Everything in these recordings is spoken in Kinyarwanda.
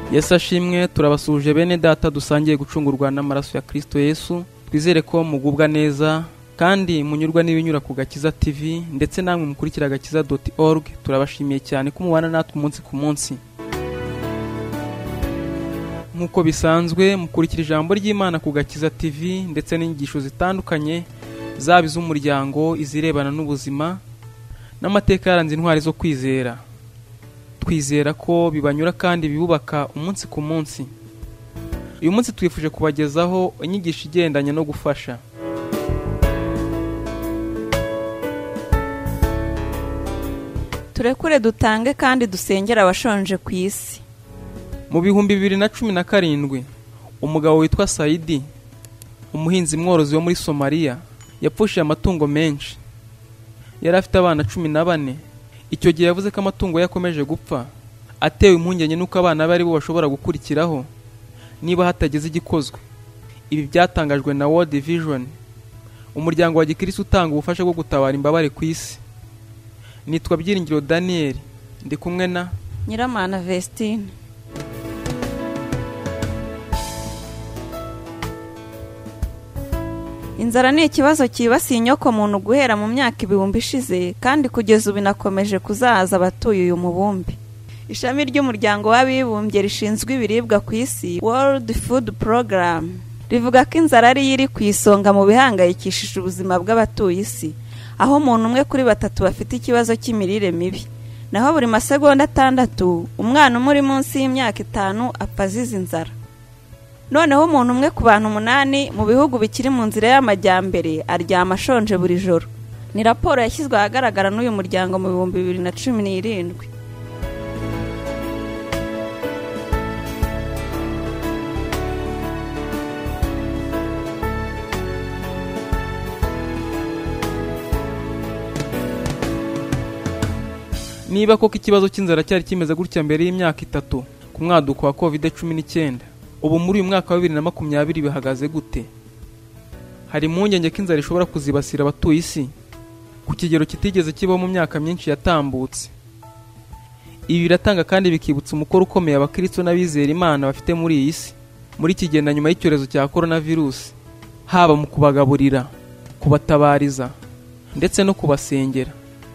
Yesu ashimwe, turabasuje bene data dusangiye gucungurwa n'amaraso ya Kristo Yesu. Twizere ko mugubwa neza kandi munyurwa n'ibinyura ku Agakiza TV ndetse namwe mukurikira agakiza.org. Turabashimiye cyane ko mubana natwe umunsi ku munsi. Nkuko bisanzwe mukurikira ijambo ry'Imana ku Agakiza TV ndetse n'inyigisho zitandukanye zaba iz'umuryango, izirebana n'ubuzima n'amateka yaranze intwari zo kwizera. Twizera ko bibanyura kandi bibubaka umunsi ku munsi. Uyu munsi twifuje kubagezaho inyigisho igendanye no gufasha. Turekure, dutange kandi dusengere abashonje ku isi. Mu bihumbi 2017 umugabo witwa Saidi, umuhinzi mworozi wo muri Somalia, yapfushije amatungo menshi. Yari afite abana 14. Icyo gihe yavuze ko amatungo yakomeje gupfa, atewe impungenge nuko abana bari bo bashobora gukurikiraho niba hatageze igikozwe. Ibi byatangajwe na World Vision, umuryango wa Gikristo utanga ubufasha bwo gutabara imbabare ku isi. Nitwa Byiringiro Daniel, ndi kumwe na Nyiramana Vestine. Inzara ni ikibazo kibasiye inyoko muntu guhera mu myaka ibihumbi ishize kandi kugeza ubu inakomeje kuzahaza abatuye uyu mubumbe. Ishami ry'umuryango w'abibumbye rishinzwe ibiribwa ku isi, World Food Program, rivuga ko inzara ari iri ku isonga mu bihangayikishije ubuzima bw'abatuye isi, aho umuntu umwe kuri 3 bafite ikibazo cy'imirire mibi, naho buri masegonda 6 umwana umuri munsi y'imyaka 5 apfa azize inzara. Noneho umuntu umwe ku bantu 8 mu bihugu bikiri mu nzira y'amajyambere aryama ashonje buri joro. Ni raporo yashyizwe ahagaragara n'uyu muryango mu 2017. Niba koko ikibazo cy'inzara cyari kimeze gutya mbere y'imyaka 3 ku mwaduko wa COVID-19, ubu muri uyu mwaka wa 2020 bihagaze gute? Hari impungenge ko inzara ishobora kuzibasira abatuye isi ku kigero kitigeze kibaho mu myaka myinshi yatambutse. Ibi biratanga kandi bikibutsa umukoro ukomeye abakristo n'abizera Imana bafite muri iyi si muri kigenda nyuma y'icyorezo cya coronavirus, haba mu kubagaburira, kubatabariza ndetse no kubasengera.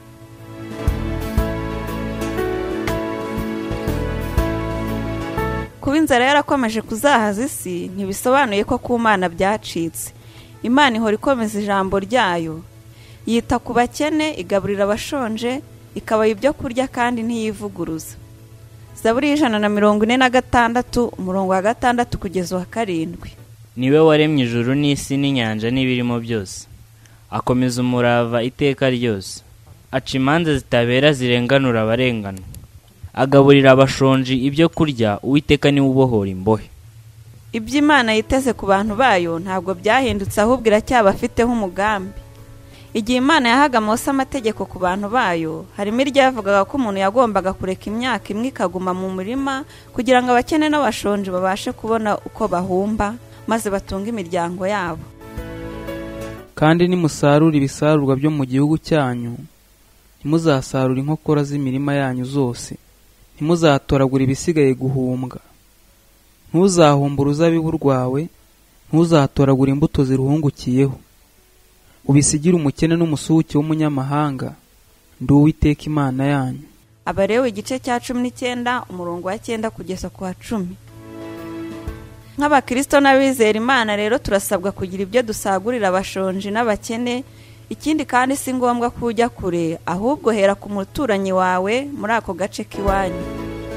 Kuba inzara yarakomeje kuzahaza isi ntibisobanuye ko ku Mana byacitse. Imana ihora ikomeza ijambo ryayo, yita ku bakene, igaburira abashonje, ikabaha ibyo kurya kandi ntiyivuguruza. Zaburi 146 umurongo wa 6 kugeza wa 7. Niwe waremye ijuru n'isi n'inyanja n'ibirimo byose, akomeza umurava iteka ryose, aca imanza zitabera zirenganura abarengana, agaburira abashonji ibyo kurya. Uwiteka niwe ubohora imbohe. Ibyo Imana yiteze ku bantu bayo ntabwo byahindutse, ahubwo iracyabafiteho umugambi. Igihe Imana yahaga Mose amategeko ku bantu bayo, harimo iryavugaga ko umuntu yagombaga kureka imyaka imwe ikaguma mu murima kugira ngo abakene n'abashonje babashe kubona uko bahumba maze batunga imiryango yabo. Kandi nimusarura ibisarurwa byo mu gihugu cyanyu, ntimuzasarura inkokora z'imirima yanyu zose, ntimuzatoragura ibisigaye guhumbwa. Ntuzahumba uruzabibu rwawe, ntuzatoragura imbuto ziruhungukiyeho. Ubisigire umukene n'umusuhuke w'umunyamahanga, ndi Uwiteka Imana yanyu. Abarewe igice cya 19 umurongo wa 9 kugeza ku wa 10. Nk'abakristo n'abizera Imana rero turasabwa kugira ibyo dusagurira abashonji n'abakene. Ikindi kandi si ngombwa ko ujya kure, ahubwo hera ku muturanyi wawe muri ako gace k'iwanyu.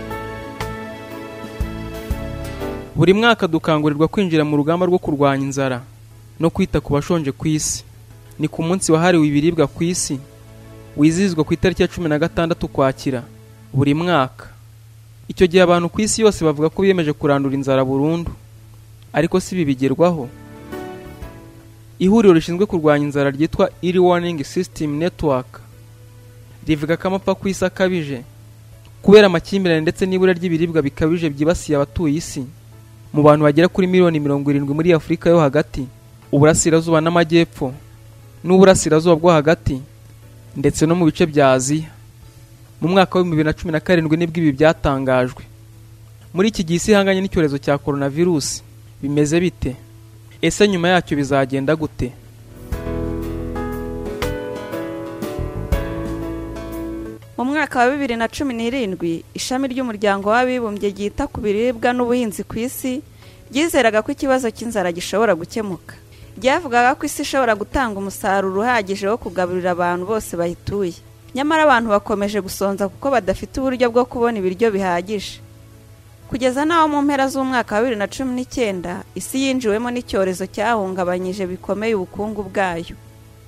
Buri mwaka dukangurirwa kwinjira mu rugamba rwo kurwanya inzara no kwita ku bashonje ku isi. Ni ku munsi wahariwe ibiribwa ku isi, wizihizwa ku itariki ya 16 Ukwakira buri mwaka. Icyo gihe abantu ku isi yose bavuga ko biyemeje kurandura inzara burundu, ariko si bibigerwaho. Ihuriro rishinzwe kurwanya inzara ryitwa Early Warning System Network rivuga ko amapfa ku isi akabije kubera amakimbirane ndetse n'ibura ry'ibiribwa bikabije byibasiye abatuye isi mu bantu bagera kuri miliyoni 70 muri Afurika yo hagati, uburasirazuba n'amajyepfo n'uburasirazuba bwo hagati ndetse no mu bice bya Aziya. Mu mwaka wa 2017 nibwo ibi byatangajwe. muri iki gihe isi ihanganye n'icyorezo cya coronavirus bimeze bite? Ese nyuma yacyo bizagenda gute? Mu mwaka wa 2017 ishami ry'umuryango w'abibumbye ryita ku biribwa n'ubuhinzi ku isi ryizeraga ko ikibazo cy'inzara gishobora gukemuka. Ryavugaga ko isi ishobora gutanga umusaruro uhagije wo kugaburira abantu bose bayituye. Nyamara abantu bakomeje gusonza kuko badafite uburyo bwo kubona ibiryo bihagije. Kugeza naho mu mpera z'umwaka wa 2019 isi yinjiwemo n'icyorezo cyahungabanyije bikomeye ubukungu bwayo.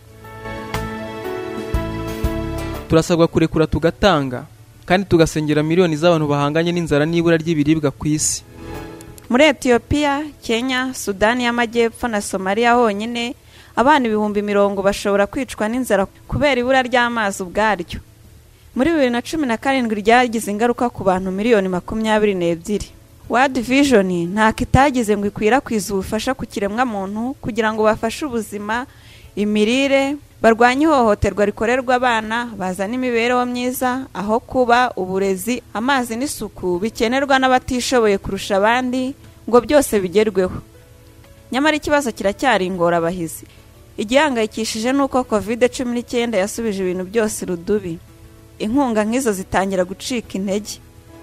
Turasabwa kurekura tugatanga kandi tugasengera miliyoni z'abantu bahanganye n'inzara n'ibura ry'ibiribwa ku isi. Muri Ethiopia, Kenya, Sudani y'Amajyepfo na Somalia honyine abana 10,000 bashobora kwicwa n'inzara kubera ibura ry'amazi ubwaryo. Muri 2017 ryagize ingaruka ku bantu miliyoni 22. World Vision nta kitagize ngo ikwirakwize ubufasha ku kiremwa muntu kugira ngo bafashe ubuzima, imirire, barwanye ihohoterwa rikorerwa abana, bazana imibereho myiza, aho kuba, uburezi, amazi n'isuku bikenerwa n'abatishoboye kurusha abandi ngo byose bigerweho. Nyamara ikibazo kiracyari ingorabahizi. Igihangayikishije nuko COVID-19 yasubije ibintu byose rudubi. Inkunga nk'izo zitangira gucika intege.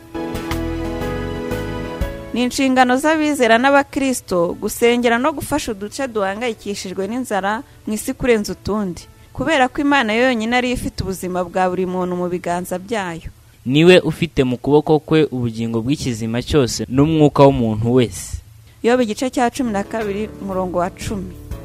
Ni inshingano z'abizera n'abakristo gusengera no gufasha uduce duhangayikishijwe n'inzara mu isi kurenza utundi, kubera ko Imana yonyine ari ifite ubuzima bwa buri muntu mu biganza byayo. Niwe ufite mu kuboko kwe ubugingo bw'ikizima cyose n'umwuka w'umuntu wese. Yobu igice cya 12 umurongo wa 10.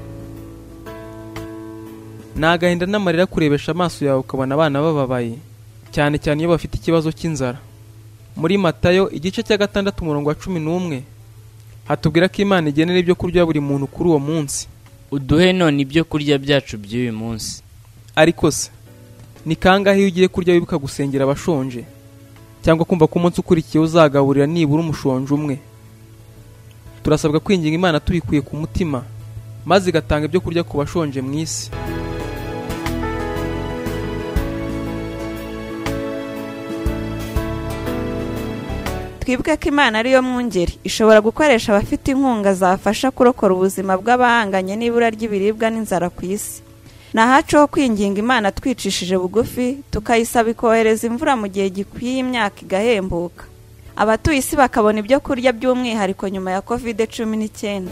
Nagahinda n'amarira kurebesha amaso yawe ukabona abana bababaye, cyane cyane iyo bafite ikibazo cy'inzara. Muri Matayo igice cya 6 umurongo wa 11 hatubwira ko Imana igenera ibyo kurya buri muntu kuri uwo munsi. Uduhe none ibyo kurya byacu by'uyu munsi. Ariko se ni kangahe iyo ugiye kurya wibuka gusengera abashonje, cyangwa kumva ko umunsi ukurikiye uzagaburira nibura umushonje umwe? Turasabwa kwinginga Imana tubikuye ku mutima, maze igatanga ibyo kurya ku bashonje mu isi. Twibuke ko Imana ariyo mwungeri, ishobora gukoresha abafite inkunga zafasha kurokora ubuzima bw'abahanganye n'ibura ry'ibiribwa n'inzara ku isi. Nahacu ho kwinginga Imana twicishije bugufi, tukayisaba ikohereza imvura mu gihe gikwiye, imyaka igahembuka, abatuye isi bakabona ibyo kurya by'umwihariko nyuma ya COVID-19.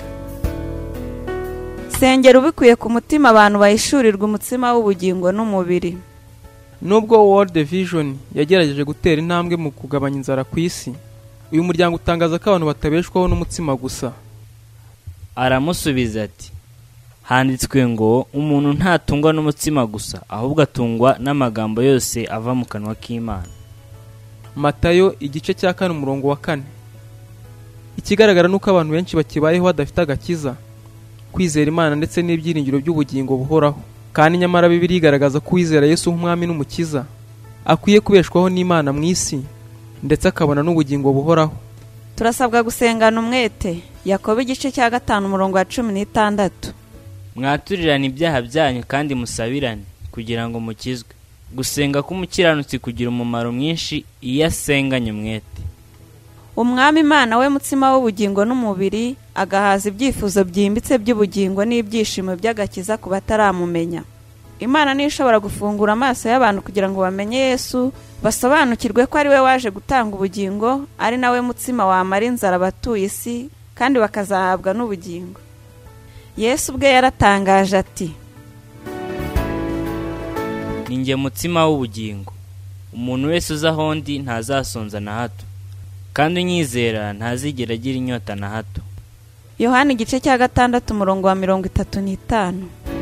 Sengera ubikuye ku mutima abantu bahishurirwa umutsima w'ubugingo n'umubiri. Nubwo World Vision yagerageje gutera intambwe mu kugabanya inzara ku isi, uyu muryango utangaza ko abantu batabeshwaho n'umutsima gusa. Aramusubiza ati, handitswe ngo umuntu ntatungwa n'umutsima gusa, ahubwo atungwa n'amagambo yose ava mu kanwa k'Imana. Matayo igice cya 4 umurongo wa 4. Ikigaragara nuko abantu benshi bakibayeho badafite agakiza, kwizera Imana ndetse n'ibyiringiro by'ubugingo buhoraho. Kandi nyamara Bibiliya igaragaza ko uwizera Yesu nk'umwami n'umukiza akwiye kubeshwaho n'Imana mu isi ndetse akabona n'ubugingo buhoraho. Turasabwa gusengana umwete. Yakobo igice cya 5 umurongo wa 16. Mwaturirane ibyaha byanyu kandi musabirane kugira ngo mukizwe. Gusenga k'umukiranutsi kugira umumaro mwinshi iyo asenganye umwete. Umwami Imana we mutsima w'ubugingo n'umubiri, agahaza ibyifuzo byimbitse by'ubugingo n'ibyishimo by'agakiza ku bataramumenya. Imana ni ishobora gufungura amaso y'abantu kugira ngo bamenye Yesu, basobanukirwe ko ari we waje gutanga ubugingo, ari nawe mutsima wamara inzara abatuye isi kandi bakazahabwa n'ubugingo. Yesu ubwe yaratangaje ati, ninjye mutsima w'ubugingo, umuntu wese uza aho ndi ntazasonza na hato, kandi unyizera ntazigera agira inyota na hato. Yohana igice cya 6 umurongo wa 35.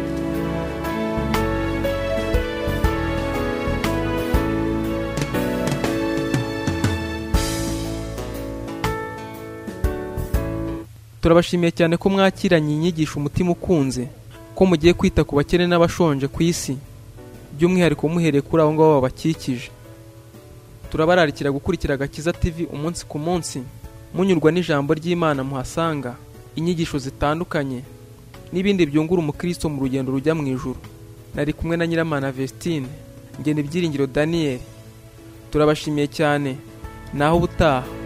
Turabashimiye cyane ko mwakiranye inyigisho umutima ukunze, ko mugiye kwita ku bakene n'abashonje ku isi, by'umwihariko muhereye kuri abo ngabo babakikije. Turabararikira gukurikira Agakiza TV umunsi ku munsi, munyurwa n'ijambo ry'Imana muhasanga, inyigisho zitandukanye n'ibindi byungura umukristo mu rugendo rujya mu ijuru. Nari kumwe na Nyiramana Vestine, ngende ibyiringiro Daniel. Turabashimiye cyane, naho ubutaha.